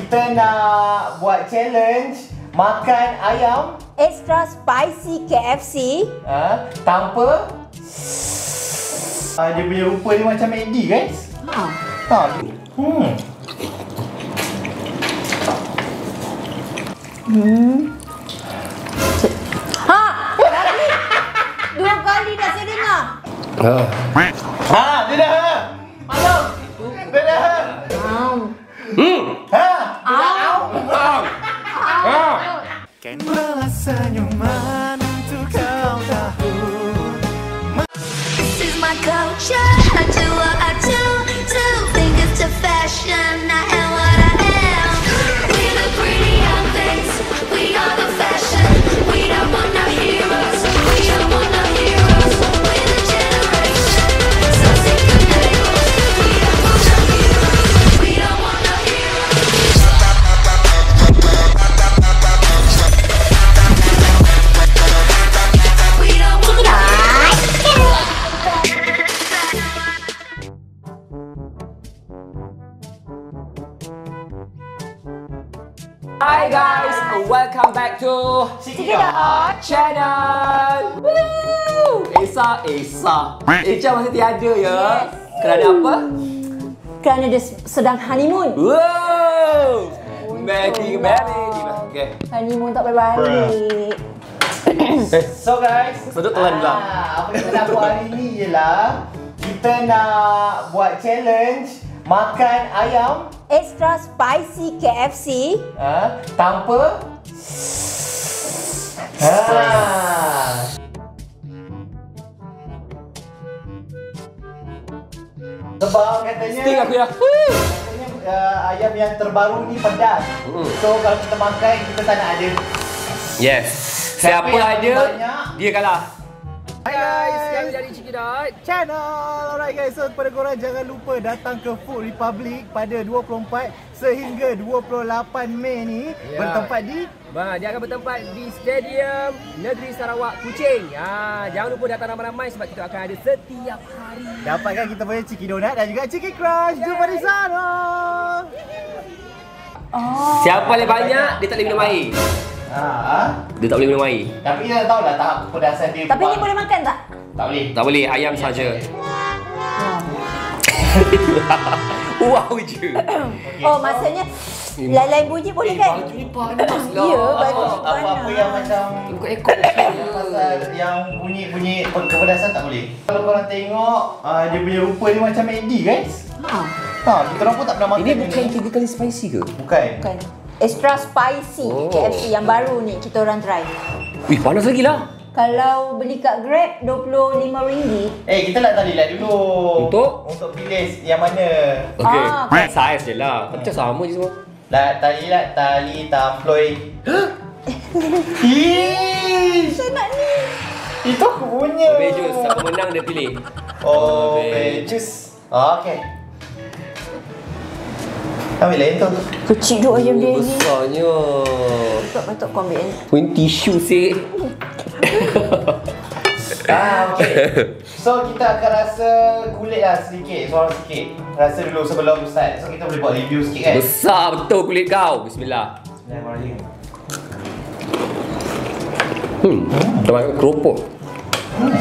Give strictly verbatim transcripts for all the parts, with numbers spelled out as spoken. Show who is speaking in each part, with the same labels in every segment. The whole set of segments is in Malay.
Speaker 1: kita nak buat challenge makan ayam
Speaker 2: extra spicy K F C
Speaker 1: ha, tanpa ha, dia punya rupa dia macam McD guys.
Speaker 2: Ha.
Speaker 1: Ha. Hmm.
Speaker 2: Hmm. Ha. Dua kali dah saya dengar.
Speaker 3: Ha.
Speaker 1: Ha, dia dah. Ayam. Dia dah.
Speaker 2: Um.
Speaker 3: Hmm.
Speaker 1: Ha.
Speaker 2: Au.
Speaker 3: Ha. Ha.
Speaker 1: Kan balas senyuman untuk kau tahu.
Speaker 4: This is my culture. I do what I do. Do think it's a fashion. I am what I am. We the pretty young things. We are the fashion. We don't want no heroes. We don't want no heroes. We're the generation. So sick of labels. We don't want no heroes. We don't want no heroes. We don't want no
Speaker 3: Hi guys, welcome back to
Speaker 1: Sikit
Speaker 3: channel. Woo! Esa, Esa. Echa masih tiada ya.
Speaker 2: Yes.
Speaker 3: Kerana apa?
Speaker 2: Kerana dia sedang honeymoon.
Speaker 3: Wow! Making baby. Okay.
Speaker 2: Honeymoon tak balik-balik.
Speaker 1: So guys,
Speaker 3: Sedut telan pula.
Speaker 1: ah, apa kita nak buat hari ni ialah kita nak buat challenge makan ayam
Speaker 2: Extra spicy K F C
Speaker 1: ha, tanpa ha. Sebab katanya
Speaker 3: Sting aku ya.
Speaker 1: katanya uh, ayam yang terbaru ni pedas.
Speaker 3: Hmm.
Speaker 1: So kalau kita makan kita tak nak ada.
Speaker 3: Yes. Siapa
Speaker 1: yang
Speaker 3: ada,
Speaker 1: banyak,
Speaker 3: dia kalah.
Speaker 1: Hai guys,
Speaker 3: kami dari Cikidot
Speaker 1: channel. Alright guys, so kepada korang jangan lupa datang ke Food Republic pada dua puluh empat sehingga dua puluh lapan Mei ni
Speaker 5: Ya.
Speaker 1: bertempat di
Speaker 5: Bah, dia akan bertempat di Stadium Negeri Sarawak Kuching. Ha, jangan lupa datang ramai-ramai sebab kita akan ada setiap hari.
Speaker 1: dapatkan kita punya Ciki Donut dan juga Ciki Crunch. Jumpa di sana.
Speaker 2: Oh.
Speaker 3: Siapa paling banyak, dia tak boleh minum air.
Speaker 1: Ha,
Speaker 3: Dia tak boleh minum air.
Speaker 1: tapi kita tahu lah tahap kepedasan dia.
Speaker 2: Tapi ni boleh makan tak?
Speaker 1: Tak boleh.
Speaker 3: Tak boleh, ayam saja. Wow je.
Speaker 2: Oh, maksudnya lain-lain bunyi boleh kan?
Speaker 3: Baju ni panas lah.
Speaker 2: Ya, baju
Speaker 1: Oh, apa-apa yang macam
Speaker 3: Buka ekor okey je.
Speaker 1: pasal yang bunyi-bunyi kepedasan tak boleh. Kalau korang tengok uh, dia punya rupa dia macam McD guys.
Speaker 2: Ha.
Speaker 1: Ha, kita orang pun tak pernah makan.
Speaker 3: Ini bukan tiga kali spicy ke?
Speaker 1: Bukan.
Speaker 2: Bukan. Extra spicy
Speaker 3: Oh.
Speaker 2: K F C yang baru ni kita orang try.
Speaker 3: Wih, panas lagi lah.
Speaker 2: Kalau beli kat Grab dua puluh lima ringgit.
Speaker 1: Eh, kita nak tali light dulu.
Speaker 3: Untuk?
Speaker 1: Untuk pilih yang mana.
Speaker 3: Okey,
Speaker 2: Ah,
Speaker 3: kan saiz je lah. Tapi macam sama je semua.
Speaker 1: Lah, tali light, tali tamploy. Ih,
Speaker 2: Saya nak ni.
Speaker 1: itu aku punya.
Speaker 3: Bejus, siapa menang dia pilih.
Speaker 1: Oh,
Speaker 3: Bejus.
Speaker 1: bejus. Oh, okey. Ambil lain tu.
Speaker 2: Kecil duk ayam dia ni.
Speaker 3: Besarnya.
Speaker 2: Tak patut kau ambil ni.
Speaker 3: Punya tisu sih.
Speaker 1: Ah, okey. So, kita akan rasa kulit lah sedikit, suara sikit. Rasa dulu sebelum start. So, kita boleh buat review sikit kan?
Speaker 3: Besar betul kulit kau. Bismillah.
Speaker 1: Bismillahirrahmanirrahim.
Speaker 3: Hmm, dah makan keropok.
Speaker 1: Hmm.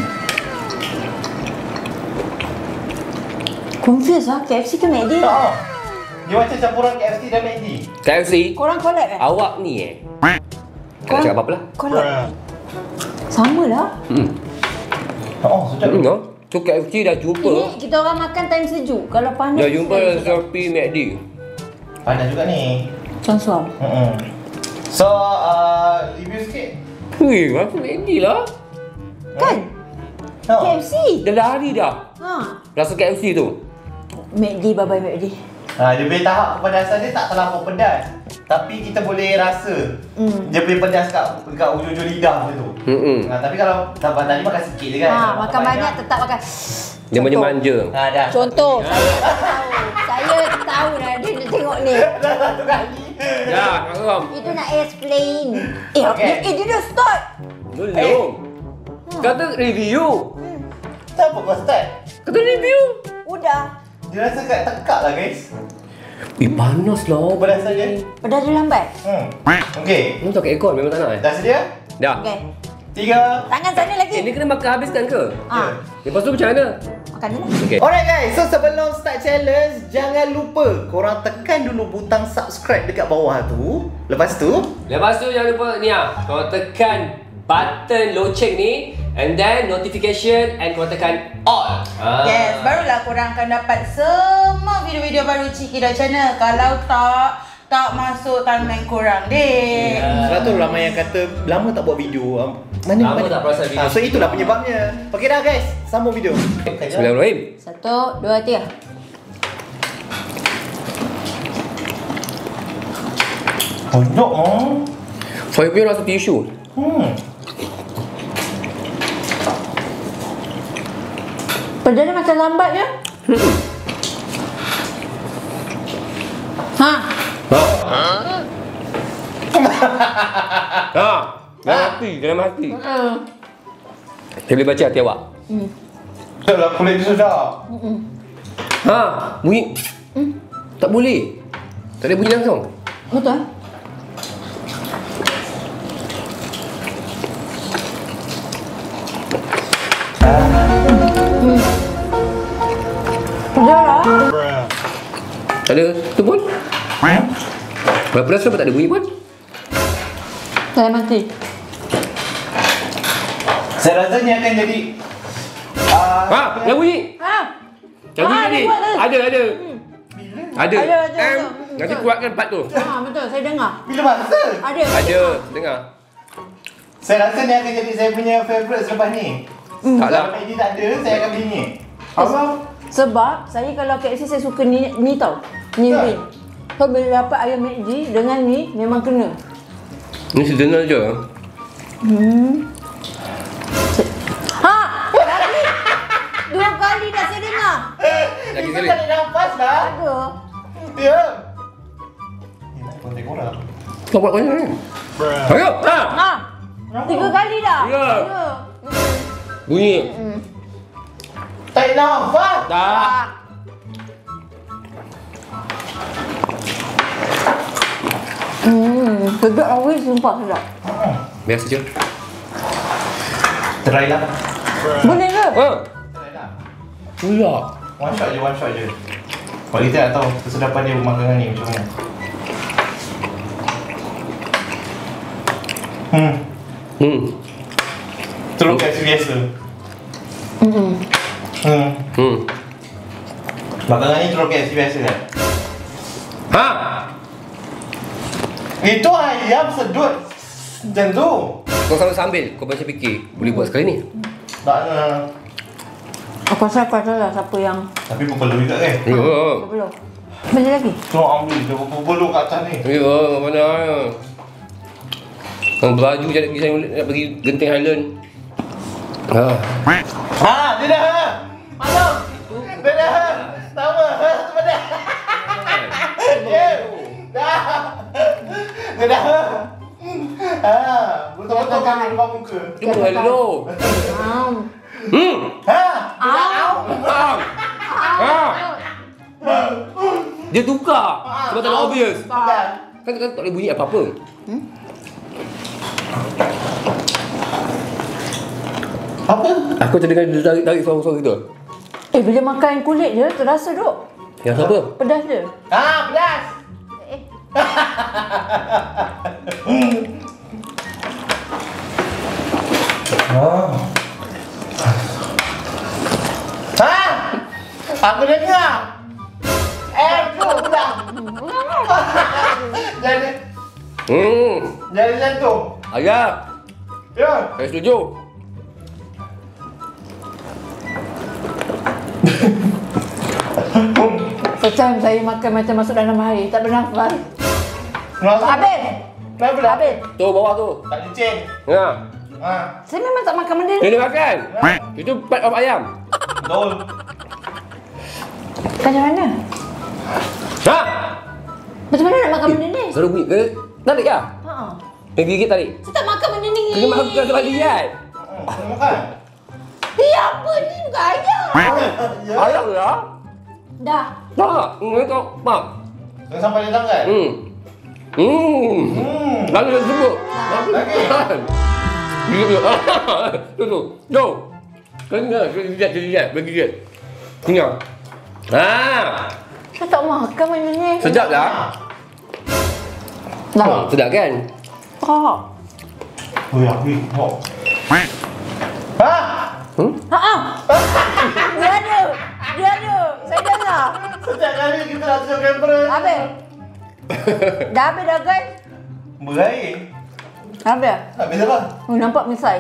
Speaker 2: Confused lah. K F C ke McD?
Speaker 1: Oh. Dia macam campuran K F C dan McD.
Speaker 3: K F C,
Speaker 2: Korang collab eh?
Speaker 3: awak ni eh. Kau nak cakap apa-apa lah.
Speaker 2: Collab. Sama lah.
Speaker 3: Hmm.
Speaker 1: Oh, sedap.
Speaker 3: Hmm, no. So K F C dah jumpa.
Speaker 2: Ini kita orang makan time sejuk. Kalau panas
Speaker 3: Dah jumpa
Speaker 2: saya-
Speaker 3: Shopee McD.
Speaker 1: Panas juga ni.
Speaker 2: Suam-suam.
Speaker 1: Hmm. So, uh, review sikit.
Speaker 3: Wih, aku McD lah.
Speaker 2: Kan?
Speaker 1: Oh.
Speaker 2: K F C.
Speaker 3: Dah lari dah.
Speaker 2: Ha.
Speaker 3: Rasa K F C tu.
Speaker 2: McD, bye-bye McD.
Speaker 1: Ha, dia punya tahap kepedasan dia tak terlampau pedas. Tapi kita boleh rasa
Speaker 2: Hmm.
Speaker 1: dia punya pedas kat, kat ujung-ujung lidah dia tu.
Speaker 3: Hmm.
Speaker 1: Ha, tapi kalau tak tadi makan sikit je kan.
Speaker 2: Ha,
Speaker 1: Kalau
Speaker 2: makan banyak tetap makan.
Speaker 3: Dia manja-manja.
Speaker 1: Ha, dah.
Speaker 2: Contoh, saya tahu. Saya tahu dah dia nak tengok ni.
Speaker 1: Dah satu kali.
Speaker 3: Ya, Kak
Speaker 2: Itu nak explain. Eh,
Speaker 1: Okay.
Speaker 2: eh, dia dah start.
Speaker 3: Belum. Kata review.
Speaker 1: Siapa kau start?
Speaker 3: Kata review.
Speaker 2: Udah.
Speaker 1: Dia rasa kat tekak lah guys.
Speaker 3: Eh, panas lah.
Speaker 1: Pedas saja.
Speaker 2: Pedas dia lambat.
Speaker 1: Hmm. Okey.
Speaker 3: Ni tak kat aircon memang tak nak eh.
Speaker 1: Dah sedia?
Speaker 3: Dah.
Speaker 2: Okey.
Speaker 1: Tiga.
Speaker 2: Tangan sana lagi.
Speaker 3: Ini kena makan habiskan ke?
Speaker 2: Ha.
Speaker 3: Lepas tu macam mana?
Speaker 2: Makan je lah.
Speaker 3: Okey.
Speaker 1: Alright guys, so sebelum start challenge, jangan lupa korang tekan dulu butang subscribe dekat bawah tu. Lepas tu,
Speaker 3: Lepas tu jangan lupa ni ah, kau tekan button loceng ni and then notification and kau tekan all. Ah.
Speaker 6: Yes, barulah korang akan dapat semua video-video baru Cik Kida Channel. Kalau tak, tak masuk timeline korang dek.
Speaker 3: Yeah.
Speaker 1: sebab tu ramai yang kata lama tak buat video. Um, Mana
Speaker 3: Lama
Speaker 1: mana?
Speaker 3: tak perasan video.
Speaker 1: Ah, so itulah penyebabnya. Okey dah guys, sambung video.
Speaker 3: Bismillahirrahmanirrahim.
Speaker 2: Satu, dua, tiga.
Speaker 1: Pojok oh.
Speaker 3: Saya punya rasa tisu.
Speaker 1: Hmm.
Speaker 2: Pedas dia macam lambat je. Ha.
Speaker 3: Ha. Ha. Dalam hati, dalam hati.
Speaker 2: Uh.
Speaker 3: Saya boleh baca hati awak.
Speaker 2: Hmm.
Speaker 1: Dah kulit dia sedap.
Speaker 3: Ha, bunyi. Tak boleh. Tak ada bunyi langsung.
Speaker 2: Betul? Hmm. Pedas lah.
Speaker 3: Tak ada tu pun. Kalau pedas kenapa tak ada bunyi pun?
Speaker 2: Saya mati.
Speaker 1: Saya rasa ni akan jadi uh,
Speaker 3: Ha, ada bunyi.
Speaker 2: Ha.
Speaker 3: Ada bunyi
Speaker 2: Ah,
Speaker 3: tadi.
Speaker 2: dia buat tu.
Speaker 3: Ada, ada. Ada.
Speaker 2: Ada, ada,
Speaker 3: Em,
Speaker 2: ada.
Speaker 3: Nanti
Speaker 2: Betul.
Speaker 3: kuatkan part tu.
Speaker 2: Ha, betul. Saya dengar.
Speaker 1: bila masa?
Speaker 2: Ada.
Speaker 3: Ada, dengar.
Speaker 1: Saya rasa ni akan jadi saya punya favourite selepas ni.
Speaker 2: Hmm.
Speaker 3: Taklah.
Speaker 1: Kalau Maggi tak ada, saya akan beli ni. Apa?
Speaker 2: Sebab saya kalau K F C saya suka ni ni tau. Ni
Speaker 1: Tak.
Speaker 2: wing. So bila dapat ayam McD dengan ni memang kena.
Speaker 3: Ni sedengar je.
Speaker 2: Hmm. Se- Ha! Lagi. Dua kali dah saya dengar.
Speaker 3: Lagi
Speaker 1: Kita
Speaker 3: sekali.
Speaker 1: tak ada nafas lah.
Speaker 2: Ada.
Speaker 1: Ya. Ni nak kontak korang.
Speaker 3: Kau buat macam ni. Ayo, ha.
Speaker 2: Ha. Tiga kali dah.
Speaker 3: Ya.
Speaker 2: Ya.
Speaker 3: Bunyi.
Speaker 2: Hmm.
Speaker 1: Tak ada nafas.
Speaker 3: Tak.
Speaker 2: Hmm. Sedap lah weh, sumpah sedap.
Speaker 3: Biasa je.
Speaker 1: Try lah.
Speaker 2: Boleh ke?
Speaker 3: Ha.
Speaker 1: Try lah.
Speaker 3: Pula.
Speaker 1: One shot je, one shot je. Kalau kita tak tahu kesedapan dia makanan ni macam mana. Hmm.
Speaker 3: Hmm.
Speaker 1: Teruk kat biasa.
Speaker 2: Hmm.
Speaker 1: Hmm.
Speaker 3: Hmm.
Speaker 1: Makanan ni teruk kat biasa kan?
Speaker 3: Ha.
Speaker 1: Itu ayam sedut. Macam tu.
Speaker 3: Kau sambil sambil. Kau baca fikir. Boleh buat sekali ni.
Speaker 1: Tak nak.
Speaker 2: Aku rasa aku salah siapa yang
Speaker 1: Tapi berpeluh juga kan?
Speaker 3: Ya.
Speaker 2: belum. Boleh lagi?
Speaker 1: Tengok ambil dia berpeluh kat atas ni.
Speaker 3: Ya, mana? Kau beraju je nak pergi saya nak pergi Genting Highland. Ha.
Speaker 1: Ha, dia dah. Malam. Dia dah. Sama. Sebenarnya. Ya. Dah. Dia dah. Ha, betul-betul kan depan muka.
Speaker 3: Cuma hello.
Speaker 2: Ah.
Speaker 3: Hmm.
Speaker 1: Ha.
Speaker 2: Ah.
Speaker 3: Ha. Ha. Dia tukar. Sebab tak ada obvious.
Speaker 1: Dah.
Speaker 3: Kan kan tak boleh bunyi apa-apa.
Speaker 1: Apa?
Speaker 3: Aku macam dengar dia tarik, tarik suara-suara gitu.
Speaker 2: Eh, bila makan kulit dia terasa duk.
Speaker 3: Yang apa?
Speaker 2: Pedas dia.
Speaker 1: Ha, pedas.
Speaker 2: Eh.
Speaker 1: Oh. Ha? Aku dengar. Eh, tu budak. Jadi,
Speaker 3: Hmm.
Speaker 1: jadi jantung.
Speaker 3: Ayah,
Speaker 1: Ya.
Speaker 3: saya setuju.
Speaker 2: Secam saya makan macam masuk dalam air, tak bernafas.
Speaker 1: Kenapa?
Speaker 2: Habis.
Speaker 1: Kenapa?
Speaker 2: Habis.
Speaker 3: Tu bawah tu.
Speaker 1: Tak licin.
Speaker 3: Ha.
Speaker 1: Ha.
Speaker 2: Saya memang tak makan benda ni.
Speaker 3: Dia makan. Itu part of ayam.
Speaker 1: Betul.
Speaker 2: Macam mana?
Speaker 3: Ha.
Speaker 2: Macam mana nak makan benda ni?
Speaker 3: Kalau bunyi ke? Tarik lah.
Speaker 2: Ha.
Speaker 3: Yang gigit tarik.
Speaker 2: Saya tak makan benda ni.
Speaker 3: Kena makan sebab lihat.
Speaker 1: Hmm, makan.
Speaker 2: Eh, apa ni? Bukan ayam.
Speaker 1: Ya.
Speaker 3: Ayam lah.
Speaker 2: Dah.
Speaker 3: Tak. Ini kau, mak.
Speaker 1: Jangan sampai dia tangan.
Speaker 3: Hmm. Hmm.
Speaker 1: Hmm.
Speaker 3: Lalu dia sebut.
Speaker 1: Lagi.
Speaker 3: Gigit. Tu tu. Jom. Kenyang, kejap, kejap, bagi dia. Kenyang. Ha.
Speaker 2: Saya tak makan benda ni.
Speaker 3: Sedap lah.
Speaker 2: Dah.
Speaker 3: Oh, sedap kan?
Speaker 2: Tak.
Speaker 1: Oh ya, wih. Oh. Ha?
Speaker 3: Hmm?
Speaker 2: Ha ah. Dia ada. Dia ada. Saya dengar.
Speaker 1: Setiap kali kita nak tunjuk kamera.
Speaker 2: Habis. Dah habis dah guys.
Speaker 1: Berair.
Speaker 2: Habis.
Speaker 1: Habis apa?
Speaker 2: Oh, nampak misai.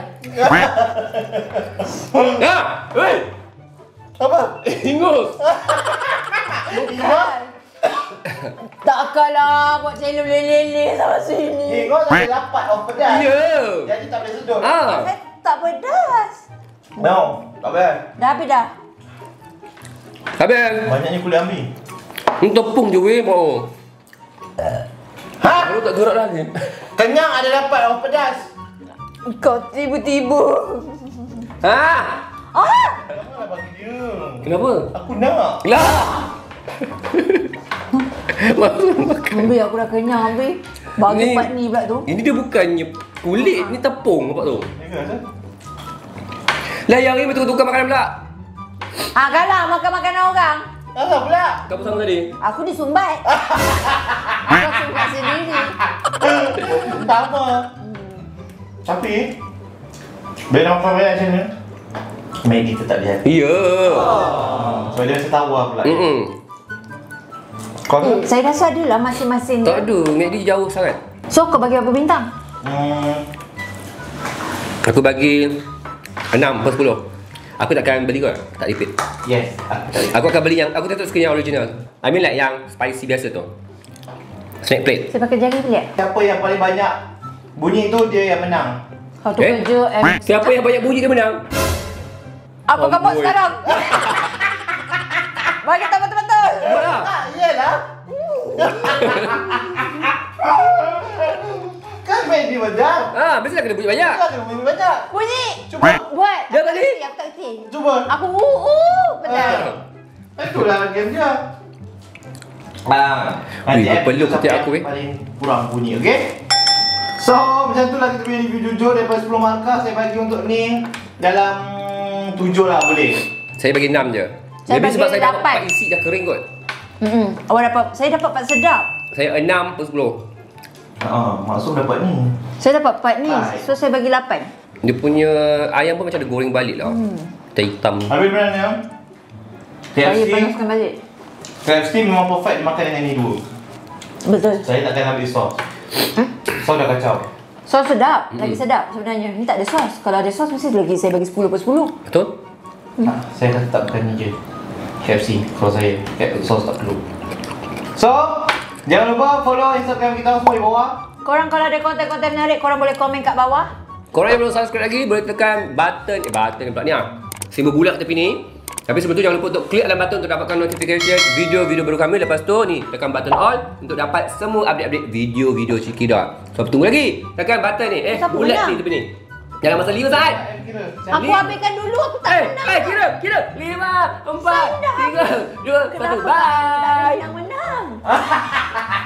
Speaker 3: Ya. Wei.
Speaker 1: Apa?
Speaker 3: Ingus.
Speaker 1: Ingat?
Speaker 2: Takkanlah buat channel lele-lele sama sini.
Speaker 1: Ingat tak ada dapat of pedas.
Speaker 3: Ya.
Speaker 1: Jadi tak boleh sedut.
Speaker 3: Ah.
Speaker 2: Saya tak pedas.
Speaker 1: No, tak boleh.
Speaker 2: Dah habis dah.
Speaker 3: Habis.
Speaker 1: Banyaknya kulit ambil.
Speaker 3: Ni tepung je weh, mau.
Speaker 1: Ha?
Speaker 3: Baru tak gerak dah ni.
Speaker 1: Kenyang ada dapat of pedas.
Speaker 2: Kau tiba-tiba.
Speaker 3: Ha?
Speaker 2: Ah!
Speaker 1: Janganlah bagi dia.
Speaker 3: Kenapa?
Speaker 1: Aku nak.
Speaker 3: Lah. Masuk makan.
Speaker 2: Ambil aku dah kenyang ambil. Bagi
Speaker 3: Ni-
Speaker 2: part ni pula tu.
Speaker 3: Ini dia bukannya kulit, ni tepung nampak tu.
Speaker 1: Ya ke, Azhar?
Speaker 3: Lah yang ni betul-betul tukar makanan pula.
Speaker 2: Ah, kalah makan makanan orang.
Speaker 1: Azhar pula.
Speaker 3: Kau sama tadi.
Speaker 2: Aku disumbat. Aku sumbat sendiri.
Speaker 1: Tak apa. Tapi bila nak makan banyak macam ni, Maggie tetap di hati.
Speaker 3: Ya.
Speaker 1: Sebab dia rasa tawar pula.
Speaker 3: Hmm.
Speaker 1: Kau tu?
Speaker 2: Eh, saya rasa ada lah masing-masing
Speaker 3: Tak
Speaker 2: dia.
Speaker 3: ada, Mac dia jauh sangat.
Speaker 2: So, kau bagi apa bintang?
Speaker 1: Hmm.
Speaker 3: Aku bagi enam per sepuluh. Aku takkan beli kau, tak repeat.
Speaker 1: Yes, aku tak
Speaker 3: Aku akan beli yang, aku tetap suka yang original. I mean like yang spicy biasa tu. Snack plate.
Speaker 2: Saya pakai jari pelik.
Speaker 1: Siapa yang paling banyak bunyi tu dia yang menang.
Speaker 2: Kau tu
Speaker 3: Eh?
Speaker 2: kerja M.
Speaker 3: Siapa yang banyak bunyi dia menang?
Speaker 2: Apa kau buat
Speaker 3: Amboi.
Speaker 2: sekarang? Bagi tahu betul-betul.
Speaker 3: Buat lah.
Speaker 1: Ah, iyalah. Kan Maggie banyak.
Speaker 3: Ah, mesti kena bunyi banyak.
Speaker 1: Kan kena bunyi banyak.
Speaker 2: Bunyi.
Speaker 1: Cuba.
Speaker 2: Buat.
Speaker 3: Dia
Speaker 2: Aku tak
Speaker 3: tadi.
Speaker 2: kerti, Aku tak kerti.
Speaker 1: Cuba.
Speaker 2: Aku uh uh pedal.
Speaker 1: Ah. Itulah game dia. Ah,
Speaker 3: Wih,
Speaker 1: nanti
Speaker 3: peluk
Speaker 1: episode
Speaker 3: ketiak
Speaker 1: sampai
Speaker 3: aku, eh.
Speaker 1: paling kurang bunyi, okey? So, macam tu lah kita punya review jujur daripada sepuluh markah saya bagi untuk ni dalam tujuh lah boleh.
Speaker 3: Saya bagi enam je.
Speaker 2: Saya
Speaker 3: Maybe
Speaker 2: bagi
Speaker 3: sebab saya dapat
Speaker 2: lapan.
Speaker 3: part isi dah kering kot.
Speaker 2: Hmm. Awak dapat, saya dapat part sedap.
Speaker 3: Saya enam per sepuluh.
Speaker 1: Ah, maksud dapat ni.
Speaker 2: Saya dapat part ni.
Speaker 1: Hai.
Speaker 2: So saya bagi lapan.
Speaker 3: Dia punya ayam pun macam ada goreng balik lah.
Speaker 2: Hmm.
Speaker 3: Hitam.
Speaker 1: Habis benar ni. K F
Speaker 2: Saya
Speaker 1: C,
Speaker 2: panaskan balik.
Speaker 1: K F C memang perfect dimakan dengan ni dua.
Speaker 2: Betul.
Speaker 1: Saya takkan ambil sos.
Speaker 2: Hmm?
Speaker 1: Sos dah kacau.
Speaker 2: Sos sedap. Lagi sedap sebenarnya. Ni tak ada sos. Kalau ada sos mesti lagi saya bagi sepuluh per sepuluh.
Speaker 3: Betul?
Speaker 1: Ah, saya akan tetap makan ni je. K F C kalau saya. K- Sos tak perlu. So, jangan lupa follow Instagram kita semua di bawah.
Speaker 2: Korang kalau ada konten-konten menarik, korang boleh komen kat bawah.
Speaker 3: Korang yang belum subscribe lagi boleh tekan button eh button pula ni ah. Simbol bulat tepi ni. Tapi sebelum tu jangan lupa untuk klik dalam button untuk dapatkan notification video-video baru kami. Lepas tu ni tekan button all untuk dapat semua update-update video-video Ciki Dot. So tunggu lagi. Tekan button ni. Eh
Speaker 2: Siapa
Speaker 3: bulat
Speaker 2: menang?
Speaker 3: ni tepi ni. Jangan masa lima saat.
Speaker 2: Aku habiskan dulu, aku tak
Speaker 3: Eh,
Speaker 2: menang.
Speaker 3: eh kira, kira. Lima, empat,
Speaker 2: Saya dah
Speaker 3: tiga, dua, satu.
Speaker 2: Kenapa tak
Speaker 3: Bye.
Speaker 2: ada yang menang?